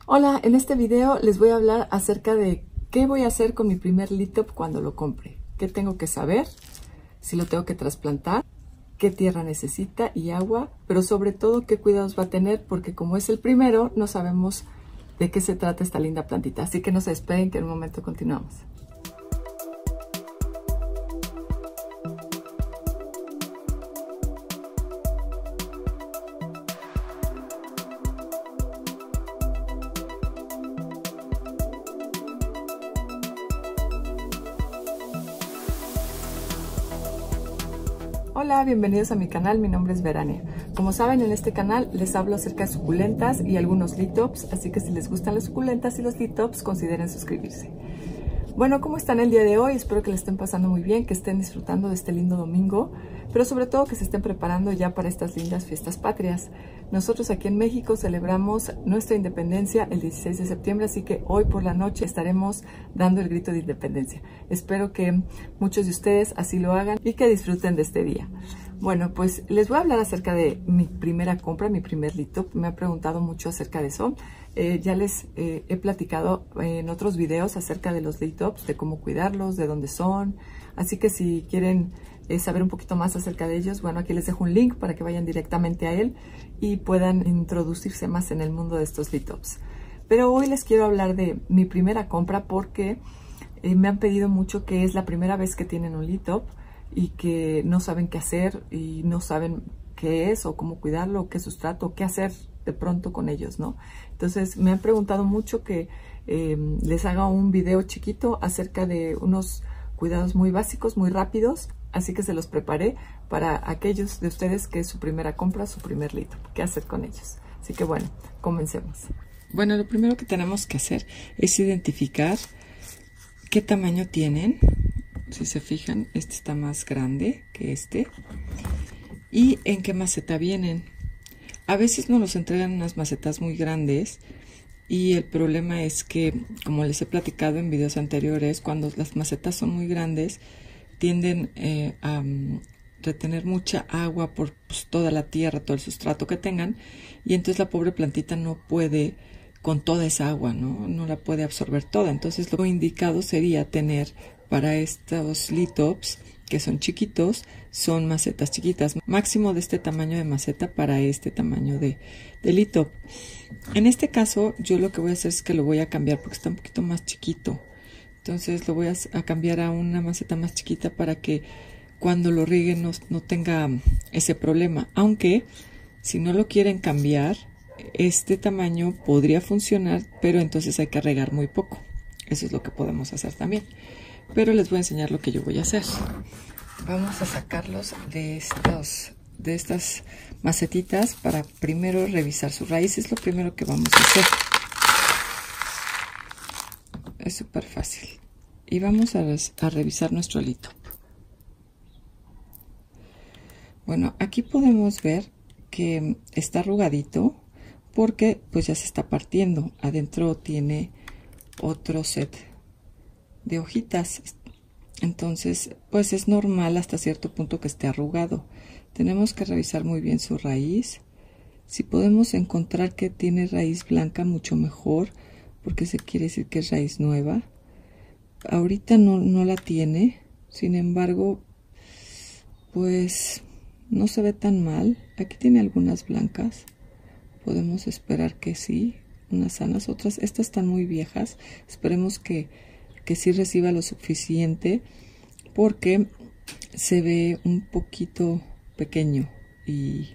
Hola, en este video les voy a hablar acerca de qué voy a hacer con mi primer Litop cuando lo compre. ¿Qué tengo que saber? Si lo tengo que trasplantar, qué tierra necesita y agua, pero sobre todo qué cuidados va a tener, porque como es el primero, no sabemos de qué se trata esta linda plantita. Así que no se despeguen, que en un momento continuamos. Hola, bienvenidos a mi canal, mi nombre es Verania. Como saben, en este canal les hablo acerca de suculentas y algunos Litops, así que si les gustan las suculentas y los Litops, consideren suscribirse. Bueno, ¿cómo están el día de hoy? Espero que le estén pasando muy bien, que estén disfrutando de este lindo domingo, pero sobre todo que se estén preparando ya para estas lindas fiestas patrias. Nosotros aquí en México celebramos nuestra independencia el 16 de septiembre, así que hoy por la noche estaremos dando el grito de independencia. Espero que muchos de ustedes así lo hagan y que disfruten de este día. Bueno, pues les voy a hablar acerca de mi primera compra, mi primer Litop. Me han preguntado mucho acerca de eso. Ya les he platicado en otros videos acerca de los Litops, de cómo cuidarlos, de dónde son. Así que si quieren saber un poquito más acerca de ellos, bueno, aquí les dejo un link para que vayan directamente a él y puedan introducirse más en el mundo de estos Litops. Pero hoy les quiero hablar de mi primera compra porque me han pedido mucho que es la primera vez que tienen un Litop y que no saben qué hacer y no saben qué es o cómo cuidarlo, qué sustrato, qué hacer de pronto con ellos, ¿no? Entonces me han preguntado mucho que les haga un video chiquito acerca de unos cuidados muy básicos, muy rápidos, así que se los preparé para aquellos de ustedes que es su primera compra, su primer Litop, qué hacer con ellos. Así que bueno, comencemos. Bueno, lo primero que tenemos que hacer es identificar qué tamaño tienen. Si se fijan, este está más grande que este. ¿Y en qué maceta vienen? A veces nos los entregan en unas macetas muy grandes y el problema es que, como les he platicado en videos anteriores, cuando las macetas son muy grandes tienden a retener mucha agua por toda la tierra, todo el sustrato que tengan, y entonces la pobre plantita no puede con toda esa agua, no la puede absorber toda. Entonces lo indicado sería tener para estos Litops, que son chiquitos, son macetas chiquitas, máximo de este tamaño de maceta para este tamaño de Litop. En este caso yo lo que voy a hacer es que lo voy a cambiar porque está un poquito más chiquito. Entonces lo voy a cambiar a una maceta más chiquita para que cuando lo rieguen no tenga ese problema. Aunque si no lo quieren cambiar, este tamaño podría funcionar, pero entonces hay que regar muy poco. Eso es lo que podemos hacer también. Pero les voy a enseñar lo que yo voy a hacer. Vamos a sacarlos de estas macetitas para primero revisar su raíz. Es lo primero que vamos a hacer. Es súper fácil. Y vamos a revisar nuestro Litop. Bueno, aquí podemos ver que está arrugadito porque pues ya se está partiendo. Adentro tiene otro set de hojitas. Entonces pues es normal hasta cierto punto que esté arrugado. Tenemos que revisar muy bien su raíz. Si podemos encontrar que tiene raíz blanca, mucho mejor, porque eso quiere decir que es raíz nueva. Ahorita no la tiene, sin embargo pues no se ve tan mal. Aquí tiene algunas blancas, podemos esperar que sí, unas sanas, otras, estas están muy viejas. Esperemos que sí reciba lo suficiente porque se ve un poquito pequeño y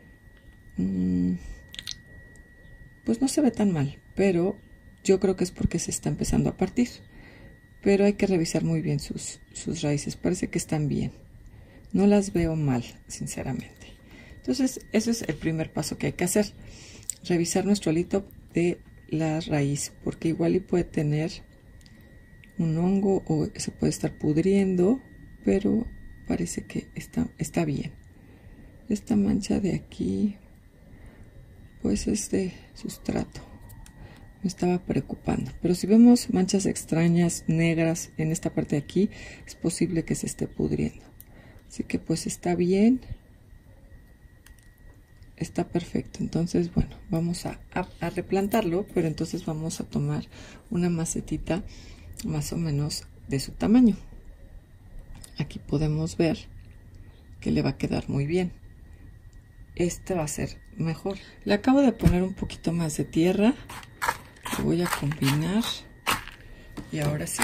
pues no se ve tan mal, pero yo creo que es porque se está empezando a partir. Pero hay que revisar muy bien sus raíces, parece que están bien, no las veo mal, sinceramente. Entonces ese es el primer paso que hay que hacer, revisar nuestro Litop de la raíz, porque igual y puede tener un hongo o se puede estar pudriendo, pero parece que está bien. Esta mancha de aquí pues es de sustrato, me estaba preocupando, pero si vemos manchas extrañas negras en esta parte de aquí, es posible que se esté pudriendo. Así que pues está bien, está perfecto. Entonces, bueno, vamos a replantarlo, pero entonces vamos a tomar una macetita más o menos de su tamaño. Aquí podemos ver que le va a quedar muy bien. Este va a ser mejor. Le acabo de poner un poquito más de tierra. Lo voy a combinar. Y ahora sí,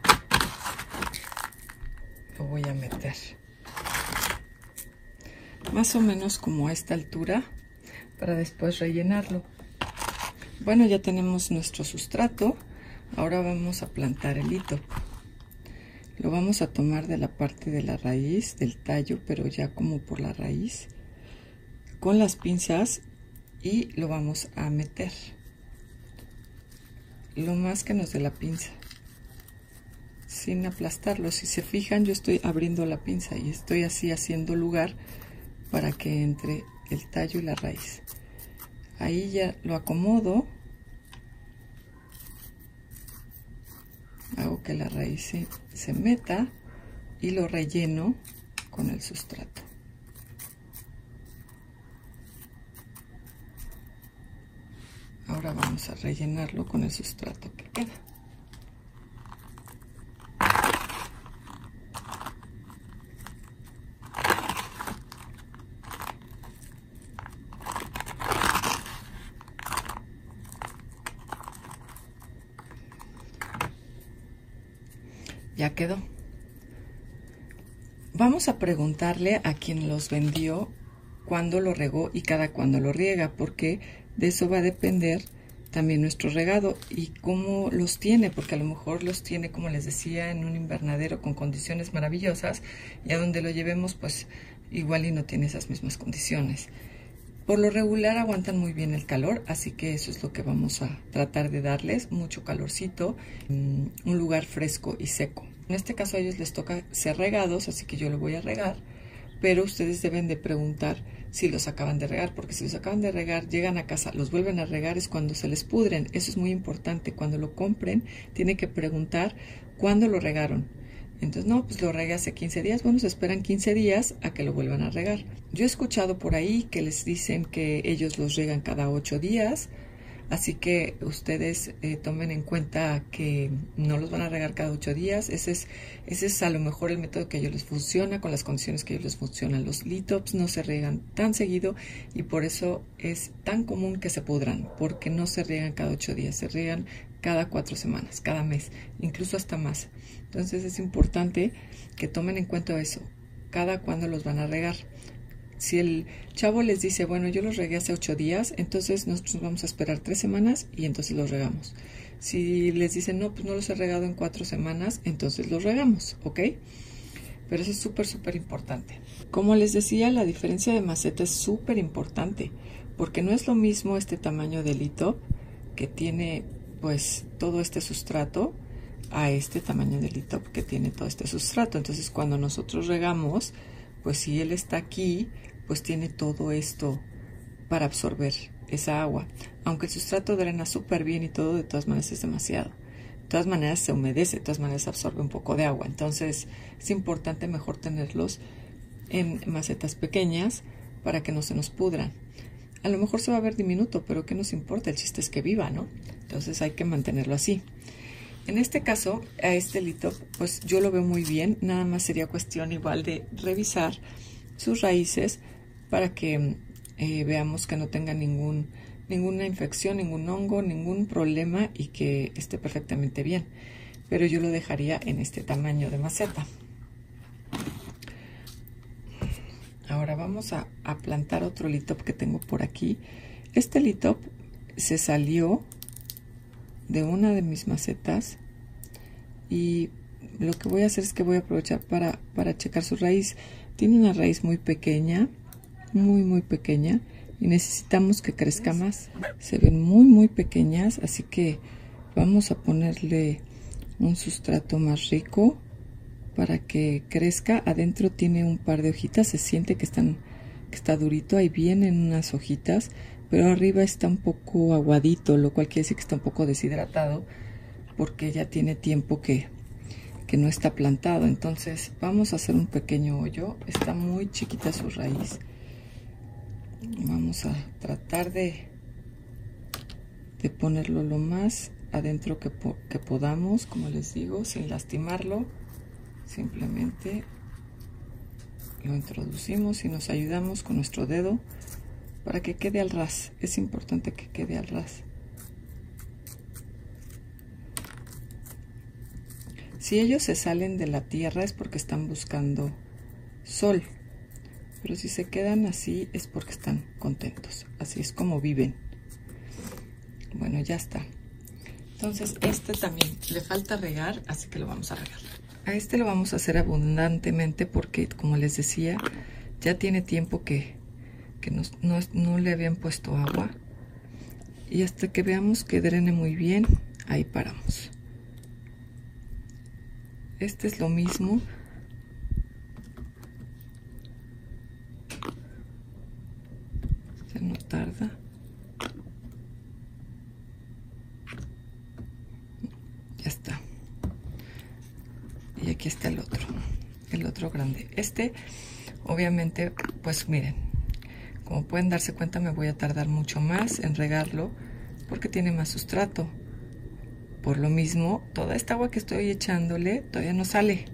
lo voy a meter. Más o menos como a esta altura, para después rellenarlo. Bueno, ya tenemos nuestro sustrato. Ahora vamos a plantar el hito. Lo vamos a tomar de la parte de la raíz, del tallo, pero ya como por la raíz, con las pinzas, y lo vamos a meter lo más que nos dé la pinza, sin aplastarlo. Si se fijan, yo estoy abriendo la pinza y estoy así haciendo lugar para que entre el tallo y la raíz. Ahí ya lo acomodo. Hago que la raíz se meta y lo relleno con el sustrato. Ahora vamos a rellenarlo con el sustrato que queda. Ya quedó. Vamos a preguntarle a quien los vendió cuándo lo regó y cada cuándo lo riega, porque de eso va a depender también nuestro regado y cómo los tiene, porque a lo mejor los tiene, como les decía, en un invernadero con condiciones maravillosas, y a donde lo llevemos pues igual y no tiene esas mismas condiciones. Por lo regular aguantan muy bien el calor, así que eso es lo que vamos a tratar de darles, mucho calorcito, un lugar fresco y seco. En este caso a ellos les toca ser regados, así que yo lo voy a regar, pero ustedes deben de preguntar si los acaban de regar, porque si los acaban de regar, llegan a casa, los vuelven a regar, es cuando se les pudren. Eso es muy importante. Cuando lo compren, tienen que preguntar cuándo lo regaron. Entonces, no, pues lo regué hace 15 días. Bueno, se esperan 15 días a que lo vuelvan a regar. Yo he escuchado por ahí que les dicen que ellos los regan cada 8 días. Así que ustedes tomen en cuenta que no los van a regar cada 8 días. Ese es a lo mejor el método que a ellos les funciona, con las condiciones que a ellos les funcionan. Los litops no se riegan tan seguido y por eso es tan común que se pudran, porque no se riegan cada 8 días, se riegan cada 4 semanas, cada mes, incluso hasta más. Entonces es importante que tomen en cuenta eso, cada cuándo los van a regar. Si el chavo les dice, bueno, yo los regué hace 8 días, entonces nosotros vamos a esperar 3 semanas y entonces los regamos. Si les dicen, no, pues no los he regado en 4 semanas, entonces los regamos, ¿ok? Pero eso es súper importante. Como les decía, la diferencia de maceta es súper importante, porque no es lo mismo este tamaño de litop que tiene pues todo este sustrato a este tamaño de litop que tiene todo este sustrato. Entonces cuando nosotros regamos, pues si él está aquí, pues tiene todo esto para absorber esa agua. Aunque el sustrato drena súper bien y todo, de todas maneras es demasiado. De todas maneras se humedece, de todas maneras absorbe un poco de agua. Entonces es importante mejor tenerlos en macetas pequeñas para que no se nos pudran. A lo mejor se va a ver diminuto, pero ¿qué nos importa? El chiste es que viva, ¿no? Entonces hay que mantenerlo así. En este caso, a este litop, pues yo lo veo muy bien. Nada más sería cuestión igual de revisar sus raíces para que veamos que no tenga ninguna infección, ningún hongo, ningún problema y que esté perfectamente bien. Pero yo lo dejaría en este tamaño de maceta. Ahora vamos a plantar otro litop que tengo por aquí. Este litop se salió de una de mis macetas y lo que voy a hacer es que voy a aprovechar para checar su raíz. Tiene una raíz muy pequeña, muy pequeña, y necesitamos que crezca más. Se ven muy pequeñas, así que vamos a ponerle un sustrato más rico para que crezca. Adentro tiene un par de hojitas, se siente que está durito, ahí vienen unas hojitas, pero arriba está un poco aguadito, lo cual quiere decir que está un poco deshidratado porque ya tiene tiempo que no está plantado. Entonces vamos a hacer un pequeño hoyo. Está muy chiquita su raíz, Vamos a tratar de ponerlo lo más adentro que podamos, como les digo, sin lastimarlo. Simplemente lo introducimos y nos ayudamos con nuestro dedo para que quede al ras. Es importante que quede al ras. Si ellos se salen de la tierra es porque están buscando sol, pero si se quedan así es porque están contentos. Así es como viven. Bueno, ya está. Entonces este también le falta regar, así que lo vamos a regar. A este lo vamos a hacer abundantemente porque, como les decía, ya tiene tiempo que no le habían puesto agua. Y hasta que veamos que drene muy bien, ahí paramos. Este es lo mismo. Ya no tarda. Ya está. Y aquí está el otro grande. Este, obviamente, pues miren, como pueden darse cuenta, me voy a tardar mucho más en regarlo porque tiene más sustrato. Por lo mismo, toda esta agua que estoy echándole todavía no sale.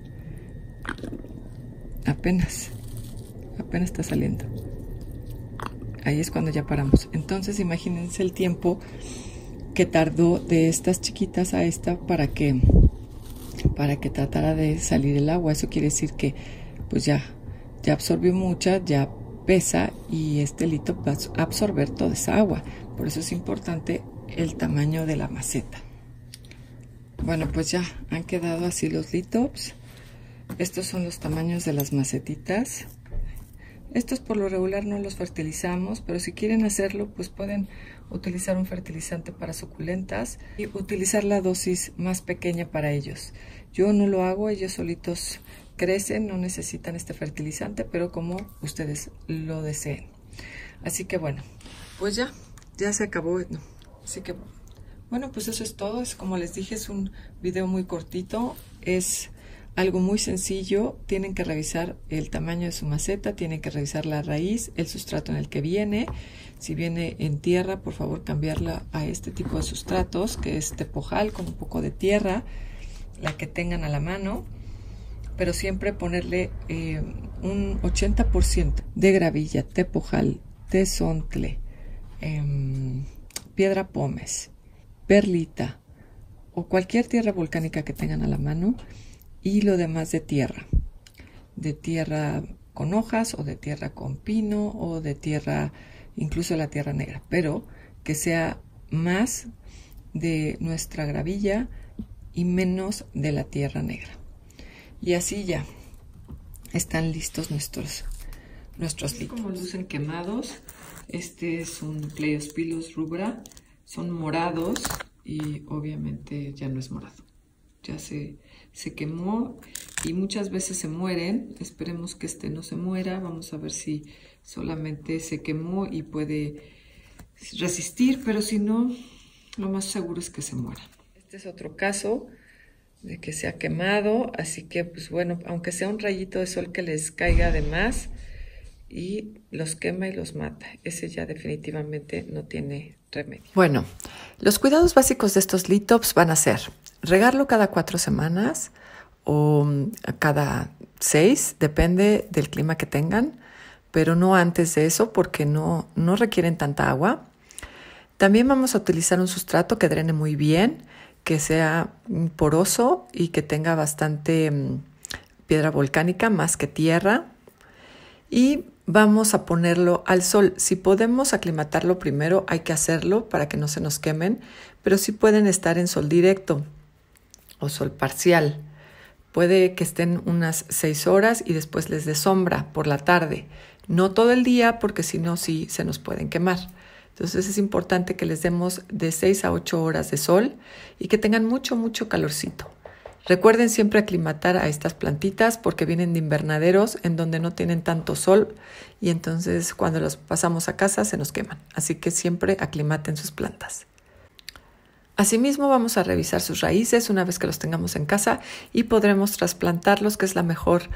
Apenas está saliendo. Ahí es cuando ya paramos. Entonces, imagínense el tiempo que tardó de estas chiquitas a esta para que tratara de salir el agua. Eso quiere decir que pues ya absorbió mucha, ya pesa y este lito va a absorber toda esa agua. Por eso es importante el tamaño de la maceta. Bueno, pues ya han quedado así los litops. Estos son los tamaños de las macetitas. Estos por lo regular no los fertilizamos, pero si quieren hacerlo, pues pueden utilizar un fertilizante para suculentas y utilizar la dosis más pequeña para ellos. Yo no lo hago, ellos solitos crecen, no necesitan este fertilizante, pero como ustedes lo deseen. Así que bueno, pues ya se acabó. No. Así que bueno, pues eso es todo. Es como les dije, es un video muy cortito, es algo muy sencillo. Tienen que revisar el tamaño de su maceta, tienen que revisar la raíz, el sustrato en el que viene. Si viene en tierra, por favor cambiarla a este tipo de sustratos, que es tepojal con un poco de tierra, la que tengan a la mano, pero siempre ponerle un 80% de gravilla, tepojal, tesontle, piedra pómez, perlita o cualquier tierra volcánica que tengan a la mano, y lo demás de tierra con hojas o de tierra con pino o de tierra, incluso la tierra negra, pero que sea más de nuestra gravilla y menos de la tierra negra. Y así ya están listos nuestros litos. Como lucen quemados, este es un Pleiospilus rubra, son morados y obviamente ya no es morado, ya se quemó y muchas veces se mueren. Esperemos que este no se muera. Vamos a ver si solamente se quemó y puede resistir, pero si no, lo más seguro es que se muera. Este es otro caso de que se ha quemado, así que pues bueno, aunque sea un rayito de sol que les caiga de más y los quema y los mata, ese ya definitivamente no tiene remedio. Bueno, los cuidados básicos de estos litops van a ser regarlo cada 4 semanas o cada 6, depende del clima que tengan, pero no antes de eso porque no requieren tanta agua. También vamos a utilizar un sustrato que drene muy bien, que sea poroso y que tenga bastante piedra volcánica más que tierra. Y vamos a ponerlo al sol. Si podemos aclimatarlo primero, hay que hacerlo para que no se nos quemen, pero sí pueden estar en sol directo o sol parcial. Puede que estén unas 6 horas y después les dé sombra por la tarde. No todo el día porque si no, sí se nos pueden quemar. Entonces es importante que les demos de 6 a 8 horas de sol y que tengan mucho calorcito. Recuerden siempre aclimatar a estas plantitas porque vienen de invernaderos en donde no tienen tanto sol y entonces cuando los pasamos a casa se nos queman. Así que siempre aclimaten sus plantas. Asimismo vamos a revisar sus raíces una vez que los tengamos en casa y podremos trasplantarlos, que es la mejor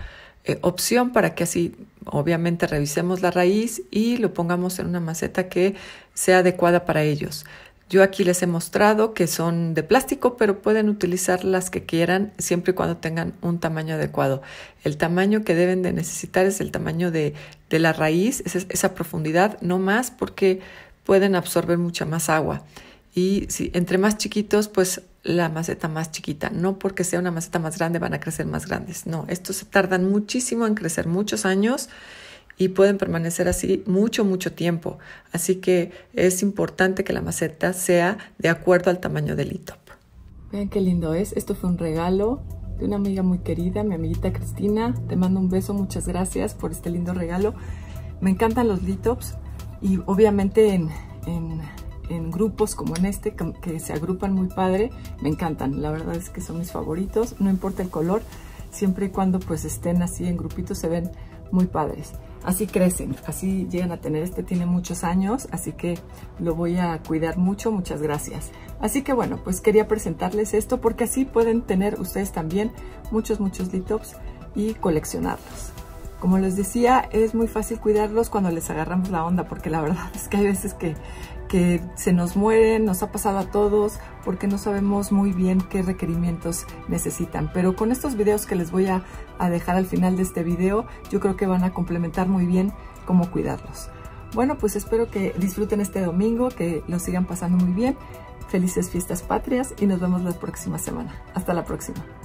opción para que así obviamente revisemos la raíz y lo pongamos en una maceta que sea adecuada para ellos. Yo aquí les he mostrado que son de plástico, pero pueden utilizar las que quieran siempre y cuando tengan un tamaño adecuado. El tamaño que deben de necesitar es el tamaño de la raíz, esa profundidad, no más, porque pueden absorber mucha más agua. Y si entre más chiquitos, pues la maceta más chiquita. No porque sea una maceta más grande van a crecer más grandes. No, estos se tardan muchísimo en crecer, muchos años, y pueden permanecer así mucho tiempo. Así que es importante que la maceta sea de acuerdo al tamaño del litop. Vean qué lindo es. Esto fue un regalo de una amiga muy querida, mi amiguita Cristina. Te mando un beso, muchas gracias por este lindo regalo. Me encantan los litops y obviamente en grupos como en este, que se agrupan muy padre, me encantan. La verdad es que son mis favoritos, no importa el color, siempre y cuando pues estén así en grupitos se ven muy padres. Así crecen, así llegan a tener. Este tiene muchos años, así que lo voy a cuidar mucho. Muchas gracias. Así que bueno, pues quería presentarles esto porque así pueden tener ustedes también muchos litops y coleccionarlos. Como les decía, es muy fácil cuidarlos cuando les agarramos la onda, porque la verdad es que hay veces que se nos mueren, nos ha pasado a todos, porque no sabemos muy bien qué requerimientos necesitan. Pero con estos videos que les voy a dejar al final de este video, yo creo que van a complementar muy bien cómo cuidarlos. Bueno, pues espero que disfruten este domingo, que lo sigan pasando muy bien. Felices fiestas patrias y nos vemos la próxima semana. Hasta la próxima.